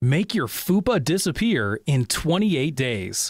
Make your Fupa disappear in 28 days.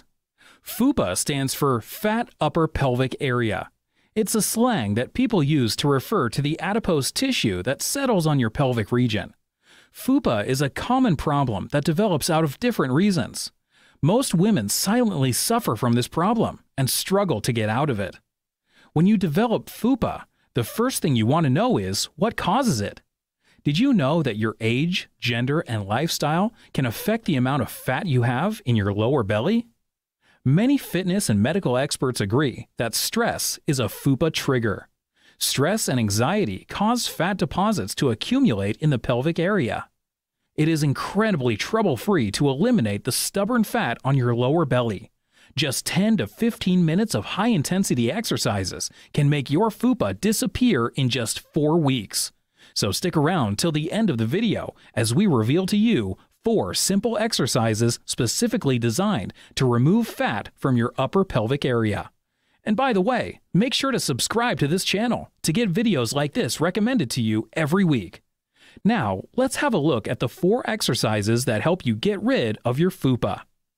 Fupa stands for Fat Upper Pelvic Area. It's a slang that people use to refer to the adipose tissue that settles on your pelvic region. Fupa is a common problem that develops out of different reasons. Most women silently suffer from this problem and struggle to get out of it. When you develop Fupa, the first thing you want to know is what causes it. Did you know that your age, gender, and lifestyle can affect the amount of fat you have in your lower belly? Many fitness and medical experts agree that stress is a Fupa trigger. Stress and anxiety cause fat deposits to accumulate in the pelvic area. It is incredibly trouble-free to eliminate the stubborn fat on your lower belly. Just 10 to 15 minutes of high-intensity exercises can make your Fupa disappear in just 4 weeks. So stick around till the end of the video as we reveal to you 4 simple exercises specifically designed to remove fat from your upper pelvic area. And by the way, make sure to subscribe to this channel to get videos like this recommended to you every week. Now, let's have a look at the 4 exercises that help you get rid of your Fupa.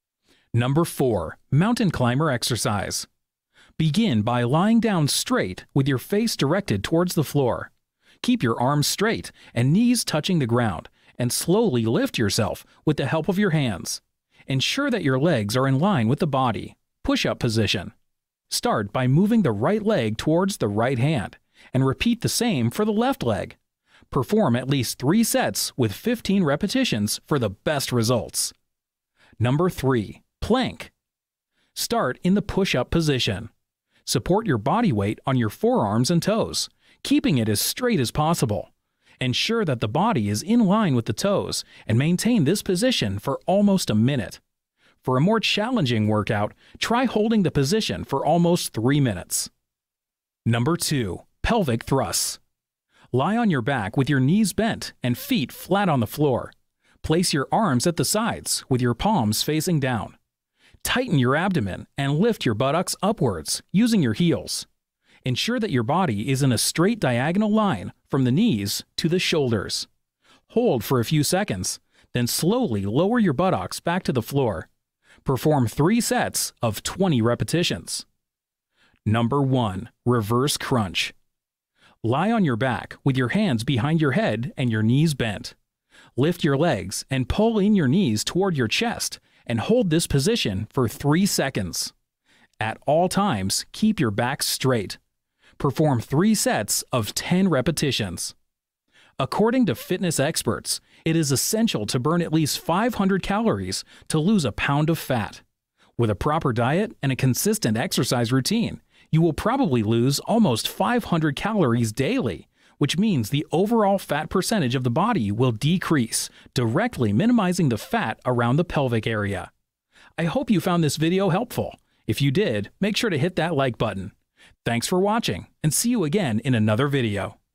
Number 4. Mountain climber exercise. Begin by lying down straight with your face directed towards the floor. Keep your arms straight and knees touching the ground, and slowly lift yourself with the help of your hands. Ensure that your legs are in line with the body. Push-up position. Start by moving the right leg towards the right hand, and repeat the same for the left leg. Perform at least 3 sets with 15 repetitions for the best results. Number 3. Plank. Start in the push-up position. Support your body weight on your forearms and toes, keeping it as straight as possible. Ensure that the body is in line with the toes and maintain this position for almost a minute. For a more challenging workout, try holding the position for almost 3 minutes. Number 2. Pelvic thrusts. Lie on your back with your knees bent and feet flat on the floor. Place your arms at the sides with your palms facing down. Tighten your abdomen and lift your buttocks upwards using your heels. Ensure that your body is in a straight diagonal line from the knees to the shoulders. Hold for a few seconds, then slowly lower your buttocks back to the floor. Perform 3 sets of 20 repetitions. Number 1. Reverse crunch. Lie on your back with your hands behind your head and your knees bent. Lift your legs and pull in your knees toward your chest and hold this position for 3 seconds. At all times, keep your back straight. Perform 3 sets of 10 repetitions. According to fitness experts, it is essential to burn at least 500 calories to lose a pound of fat. With a proper diet and a consistent exercise routine, you will probably lose almost 500 calories daily, which means the overall fat percentage of the body will decrease, directly minimizing the fat around the pelvic area. I hope you found this video helpful. If you did, make sure to hit that like button. Thanks for watching, and see you again in another video.